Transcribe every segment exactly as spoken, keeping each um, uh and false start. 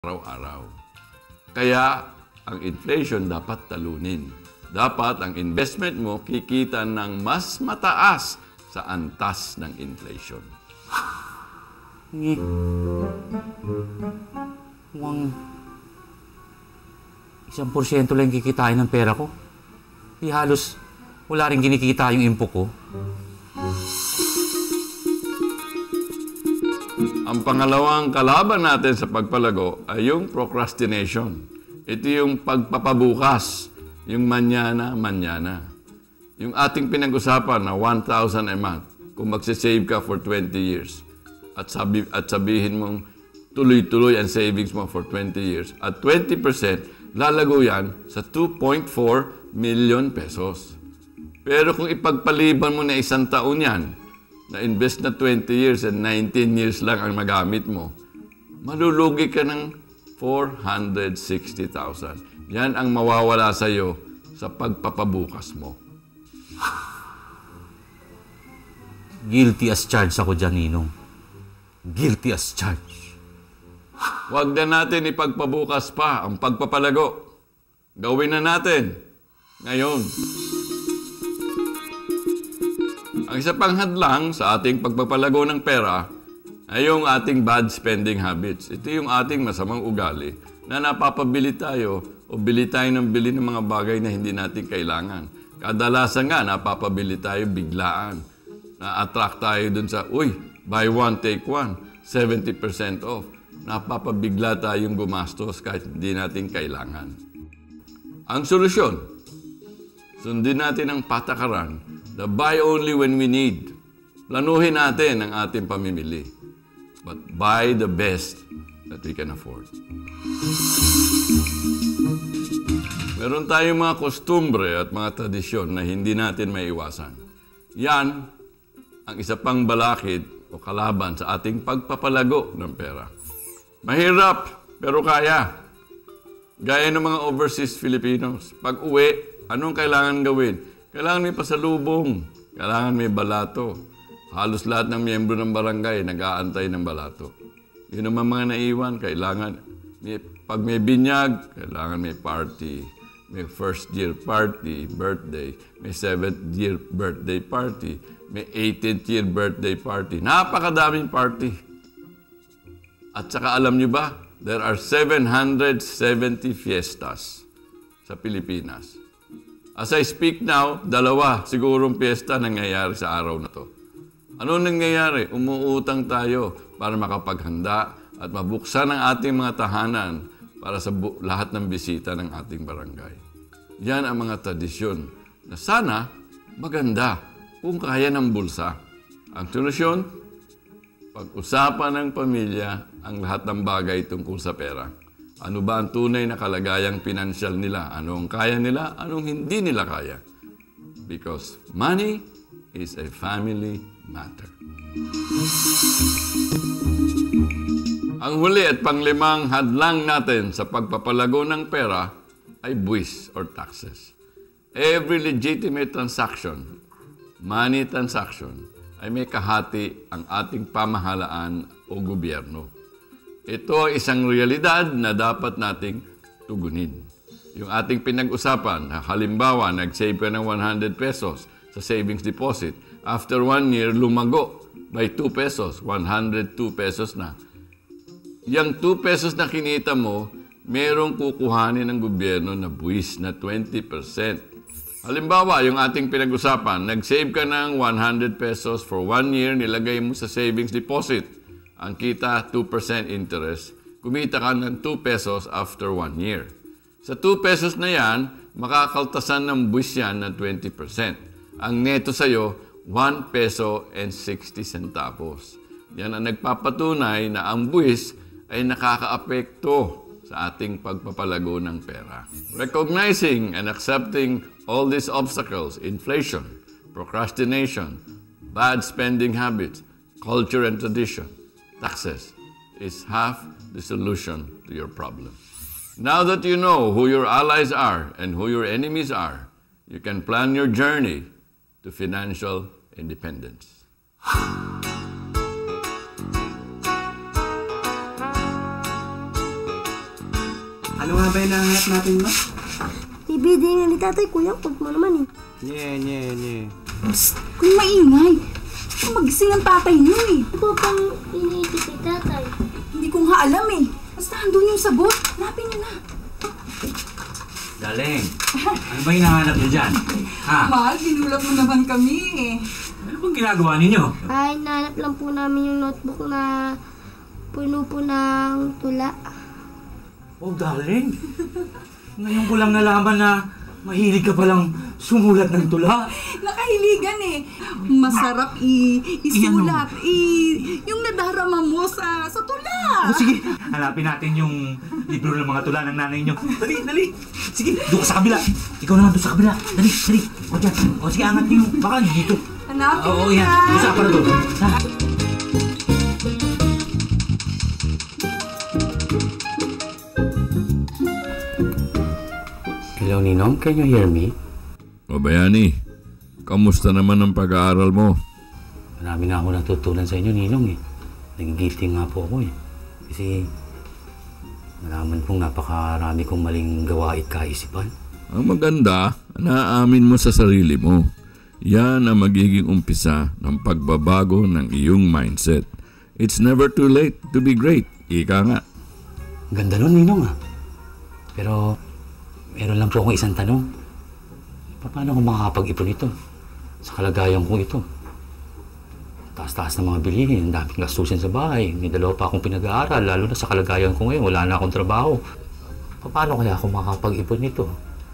araw-araw. Kaya ang inflation dapat talunin. Dapat ang investment mo kikita ng mas mataas sa antas ng inflation. Ngi. Mukhang isang porsyento lang kikitain ng pera ko. Di halos wala rin kinikita yung impo ko. Ang pangalawang kalaban natin sa pagpalago ay yung procrastination. Ito yung pagpapabukas, yung manyana-manyana. Yung ating pinag-usapan na one thousand a month, kung magsisave ka for twenty years, at, sabi, at sabihin mong tuloy-tuloy ang savings mo for twenty years, at twenty percent, lalago yan sa two point four million pesos. Pero kung ipagpaliban mo na isang taon yan, na-invest na twenty years and nineteen years lang ang magamit mo, malulugi ka ng four hundred sixty thousand. Yan ang mawawala sa iyo sa pagpapabukas mo. Guilty as charged ako dyan, Ninong. Guilty as charged. Huwag na natin ipagpabukas pa ang pagpapalago. Gawin na natin ngayon. Ang isa pang hadlang sa ating pagpapalago ng pera ay yung ating bad spending habits. Ito yung ating masamang ugali na napapabili tayo o bili tayo ng bili ng mga bagay na hindi natin kailangan. Kadalasan nga, napapabili tayo biglaan. Na-attract tayo dun sa, uy, buy one, take one, seventy percent off. Napapabigla tayong gumastos kahit hindi natin kailangan. Ang solusyon, sundin natin ang patakaran na buy only when we need. Planuhin natin ang ating pamimili. But buy the best that we can afford. Meron tayong mga kostumbre at mga tradisyon na hindi natin maiwasan. Yan ang isa pang balakid o kalaban sa ating pagpapalago ng pera. Mahirap, pero kaya. Gaya ng mga overseas Filipinos. Pag uwi, anong kailangan gawin? Kailangan may pasalubong. Kailangan may balato. Halos lahat ng miyembro ng barangay nag-aantay ng balato. Yun naman mga naiwan. Kailangan, may, pag may binyag, kailangan may party. May first year party, birthday. May seventh year birthday party. May eighteenth year birthday party. Napakadaming party. At saka alam nyo ba, there are seven hundred seventy fiestas sa Pilipinas. As I speak now, dalawa sigurong piyesta nangyayari sa araw na to. Ano nangyayari? Umuutang tayo para makapaghanda at mabuksan ang ating mga tahanan para sa lahat ng bisita ng ating barangay. Yan ang mga tradisyon na sana maganda kung kaya ng bulsa. Ang solusyon, pag-usapan ng pamilya ang lahat ng bagay tungkol sa pera. Ano ba ang tunay na kalagayang pinansyal nila? Ano ang kaya nila? Anong hindi nila kaya? Because money is a family matter. Ang huli at panglimang hadlang natin sa pagpapalago ng pera ay buwis or taxes. Every legitimate transaction, money transaction, ay may kahati ang ating pamahalaan o gobyerno. Ito ay isang realidad na dapat nating tugunin. Yung ating pinag-usapan, halimbawa, nag-save ka ng one hundred pesos sa savings deposit. After one year, lumago by two pesos, one hundred two pesos na. Yang two pesos na kinita mo, merong kukuhanin ng gobyerno na buwis na twenty percent. Halimbawa, yung ating pinag-usapan, nag-save ka ng one hundred pesos for one year, nilagay mo sa savings deposit. Ang kita, two percent interest. Kumita ka ng two pesos after one year. Sa two pesos na yan, makakaltasan ng buwis yan ng twenty percent. Ang neto sa'yo, one peso and sixty centavos. Yan ang nagpapatunay na ang buwis ay nakakaapekto sa ating pagpapalago ng pera. Recognizing and accepting all these obstacles, inflation, procrastination, bad spending habits, culture and tradition, taxes, is half the solution to your problem. Now that you know who your allies are and who your enemies are, you can plan your journey to financial independence. Ano nga ba yung nahanap natin ba? D V D nga ni tatay, kuya. Huwag mo naman eh. Nye, nye, nye. Psst! Kung maingay! Kung magising ang tatay niyo eh. Ano po bang iniisip ni tatay? Hindi ko nga alam eh. Basta andun yung sagot. Hanapin niyo na. Darling, ano ba hinahanap niyo dyan? Ha? Mahal, ginulat mo naman kami eh. Ano bang ginagawa ninyo? Ay, nahanap lang po namin yung notebook na puno po ng tula. Oh, darling. Ngayon ko lang nalaman na mahilig ka palang sumulat ng tula. Nakahiligan eh. Masarap i isulat. I, yung nadarama mo sa, sa tula. O sige, hanapin natin yung libro ng mga tula ng nanay niyo. Dali, dali. Sige, doon ka sa kabila. Ikaw naman doon sa kabila. Dali, dali. O dyan. O sige, angat niyo. Baka dito. Hanapin Oo, mo yan. na. Isa para doon. Ha? Hello, Ninong. Can you hear me? O Bayani, kamusta naman ang pag-aaral mo? Marami na ako natutunan sa inyo, Ninong eh. Nagigiting nga po ako eh. Kasi nalaman kong napakarami kong maling gawain kaisipan. Ang maganda, naaamin mo sa sarili mo. Yan ang magiging umpisa ng pagbabago ng iyong mindset. It's never too late to be great. Ika nga. Ganda nun, Ninong ah. Pero meron lang po akong isang tanong. Paano ako makakapag-ipon ito? Sa kalagayan ko ito. Taas-taas ng mga bilihin, ang daming gastusin sa bahay. May dalawa pa akong pinag-aaral, lalo na sa kalagayan ko ngayon. Wala na akong trabaho. Paano kaya ako makakapag-ipon nito?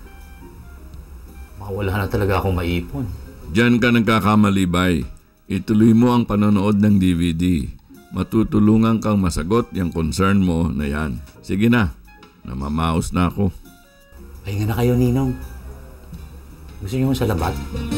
Wala na talaga akong maipon. Diyan ka nagkakamali, Bay. Ituloy mo ang panonood ng D V D. Matutulungan kang masagot yung concern mo na yan. Sige na, namamaos na ako. Pahinga na kayo, Ninong. Gusto niyo sa labat?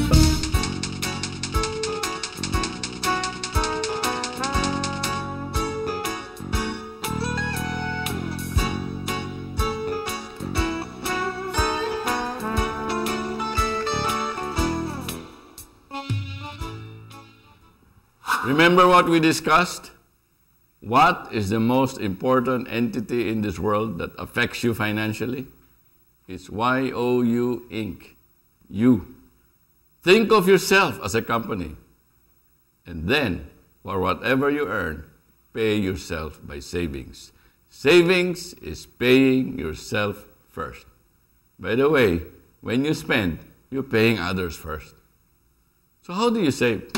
Remember what we discussed? What is the most important entity in this world that affects you financially? It's Y O U Incorporated. You. Think of yourself as a company. And then, for whatever you earn, pay yourself by savings. Savings is paying yourself first. By the way, when you spend, you're paying others first. So how do you save?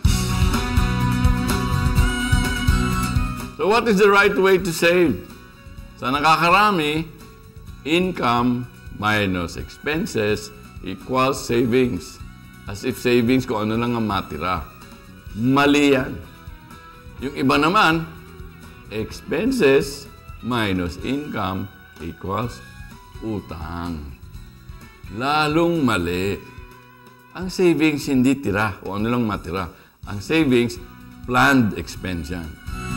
So what is the right way to save? Sa nakakarami, income minus expenses equals savings. As if savings kung ano lang ang matira. Mali yan. Yung iba naman, expenses minus income equals utang. Lalong mali. Ang savings hindi tira kung ano lang matira. Ang savings, planned expense yan.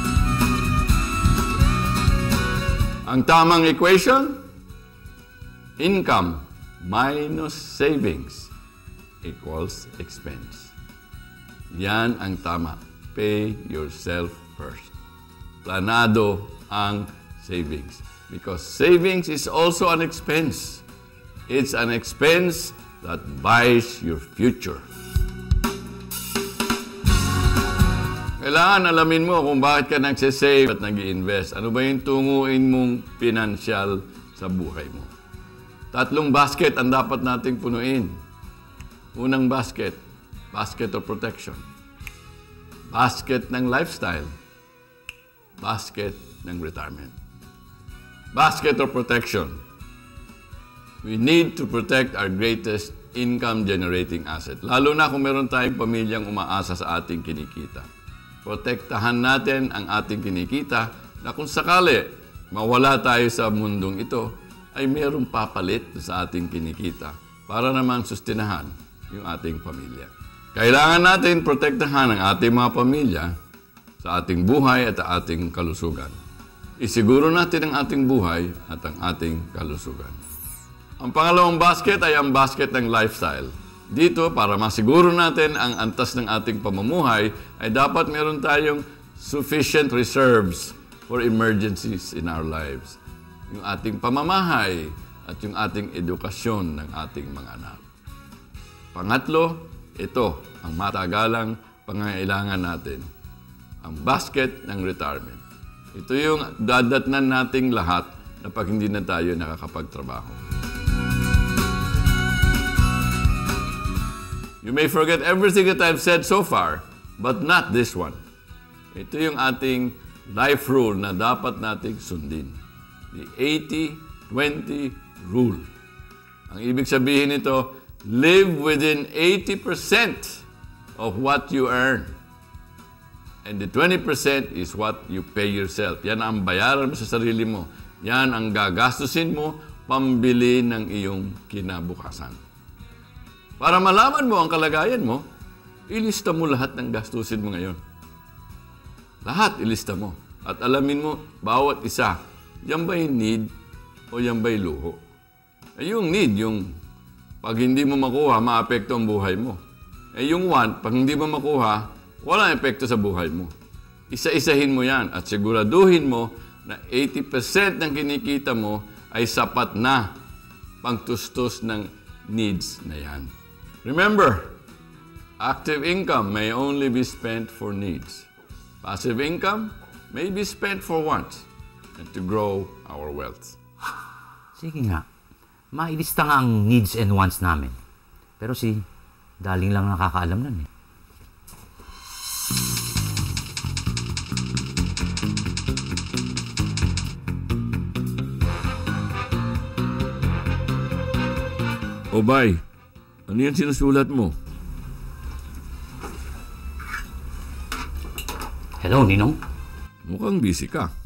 Ang tamang equation, income minus savings equals expense. Yan ang tama. Pay yourself first. Planado ang savings. Because savings is also an expense. It's an expense that buys your future. Kailangan alamin mo kung bakit ka nagsisave at nag-i-invest. Ano ba yung tunguin mong pinansyal sa buhay mo? Tatlong basket ang dapat nating punuin. Unang basket, basket of protection. Basket ng lifestyle. Basket ng retirement. Basket of protection. We need to protect our greatest income-generating asset. Lalo na kung meron tayong pamilyang umaasa sa ating kinikita. Protektahan natin ang ating kinikita na kung sakali mawala tayo sa mundong ito, ay mayroong papalit sa ating kinikita para naman sustinahan yung ating pamilya. Kailangan natin protektahan ang ating mga pamilya sa ating buhay at ating kalusugan. Isiguro natin ang ating buhay at ang ating kalusugan. Ang pangalawang basket ay ang basket ng lifestyle. Dito, para masiguro natin ang antas ng ating pamumuhay, ay dapat meron tayong sufficient reserves for emergencies in our lives. yung ating pamamahay, at yung ating edukasyon ng ating mga anak. Pangatlo, ito ang matagalang pangangailangan natin, ang basket ng retirement. Ito yung dadatnan nating lahat na pag hindi na tayo nakakapagtrabaho. You may forget everything that I've said so far, but not this one. Ito yung ating life rule na dapat nating sundin. The eighty twenty rule. Ang ibig sabihin nito, live within eighty percent of what you earn. And the twenty percent is what you pay yourself. Yan ang bayaran mo sa sarili mo. Yan ang gagastusin mo pambili ng iyong kinabukasan. Para malaman mo ang kalagayan mo, ilista mo lahat ng gastusin mo ngayon. Lahat ilista mo. At alamin mo, bawat isa, yan ba'y need o yan ba'y luho? Eh, yung need, yung pag hindi mo makuha, maapekto ang buhay mo. Eh, yung want, pag hindi mo makuha, walang epekto sa buhay mo. Isa-isahin mo yan at siguraduhin mo na eighty percent ng kinikita mo ay sapat na pangtustos ng needs na yan. Remember, active income may only be spent for needs. Passive income may be spent for wants and to grow our wealth. Sige nga, mailista nga ang needs and wants namin. Pero si Daling lang nakakaalam nun eh. O Bay, ano yan sinusulat mo? Hello, Ninong? Mukhang busy ka.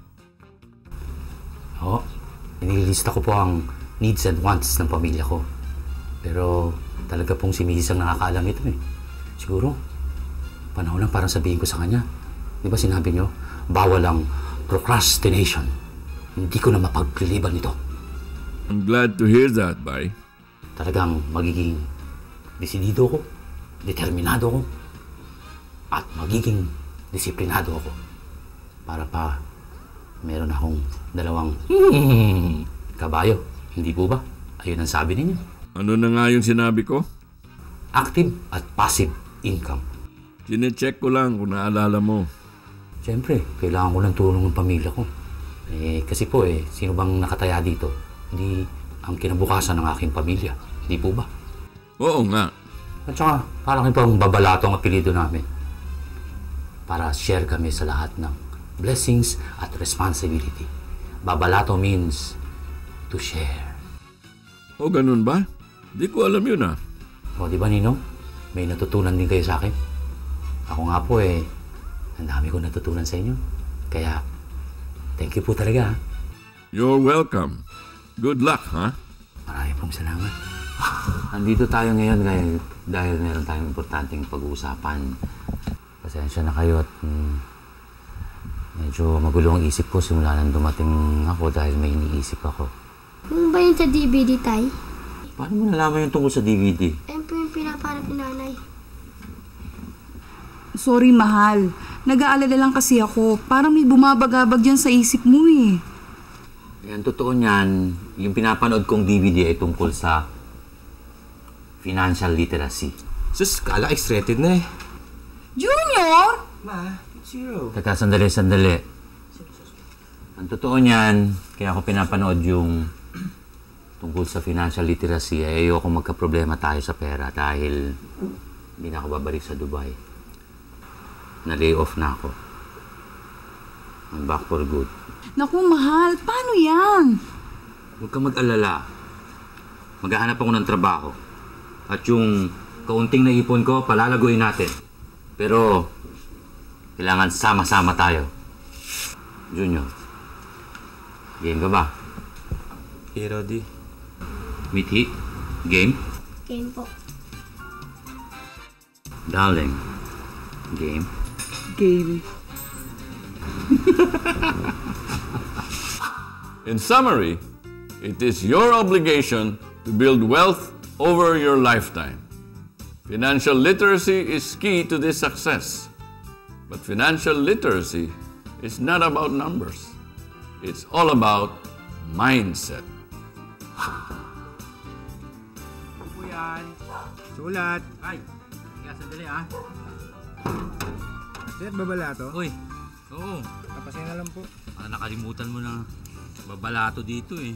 Oo, inilista ko po ang needs and wants ng pamilya ko. Pero talaga pong si Missus ang nakakaalam ito eh. Siguro, panahon lang parang sabihin ko sa kanya. Di ba sinabi niyo, bawal ang procrastination. Hindi ko na mapagliliban ito. I'm glad to hear that, Bay. Talagang magiging desidido ko, determinado ko, at magiging disiplinado ako. Para pa meron akong dalawang kabayo. Hindi po ba? Ayun ang sabi ninyo. Ano na nga yung sinabi ko? Active at passive income. Sinecheck ko lang kung naalala mo. Siyempre, kailangan ko ng tulong ng pamilya ko. Eh, kasi po eh, sino bang nakataya dito? Hindi ang kinabukasan ng aking pamilya. Hindi po ba? Oo nga. At saka, parang ipang babalato ang apelido namin. Para share kami sa lahat ng blessings at responsibility. Babalato means to share. O ganun ba? Di ko alam yun ah. O di ba, Ninong? May natutunan din kayo sa akin. Ako nga po eh, ang dami ko natutunan sa inyo. Kaya, thank you po talaga. Ha? You're welcome. Good luck, ha? Marami pong salamat. Andito tayo ngayon dahil, dahil meron tayong importanteng pag-uusapan. Pasensya na kayo at mm, medyo magulo ang isip ko simula nang dumating ako dahil may iniisip ako. Yung ba yun sa D V D, Tay? Paano mo nalaman yung tungkol sa D V D? Ayun po yung pinaparap ni Nanay. Sorry, mahal. Nag-aalala lang kasi ako. Parang may bumabagabag dyan sa isip mo eh. Yan, totoo niyan, yung pinapanood kong D V D ay tungkol sa financial literacy. Sus, kala X-rated na eh. Junior! Ma, zero. Teka, sandali, sandali. Ang totoo niyan, kaya ako pinapanood yung tungkol sa financial literacy, ay ayoko magka-problema tayo sa pera dahil hindi na ako babalik sa Dubai. Na-lay off na ako. I'm back for good. Naku, mahal. Paano yan? Huwag kang mag-alala. Maghahanap ako ng trabaho. At yung kaunting naipon ko, palalaguin natin. Pero, kailangan sama-sama tayo. Junior, game ka ba? Hey, Roddy. Mithi, game? Game po. Darling, game? Game. In summary, it is your obligation to build wealth over your lifetime. Financial literacy is key to this success. But financial literacy is not about numbers. It's all about mindset. Po yan. Sulat. Ay, kaya sandali ah. Sir, babalato. Uy, oo. Kapasin na lang po. Ah, nakalimutan mo na babalato dito eh.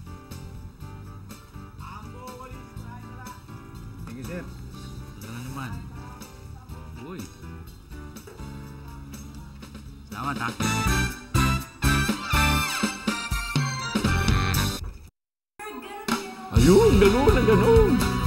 Thank you, sir. Ito na naman. Uy. Salamat ha. Ayun, ganun na ganun.